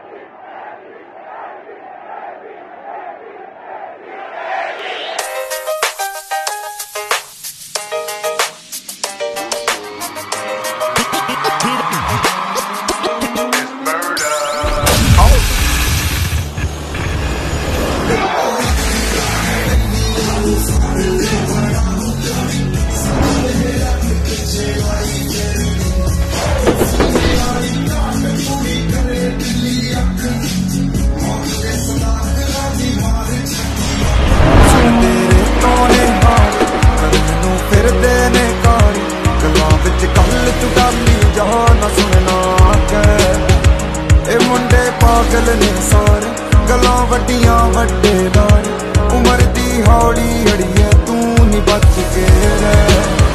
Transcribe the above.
पागल ने सारे गल्लां वड्डियां वड्डे दार उमर दी हौली अड़िए तू नी बच के रह।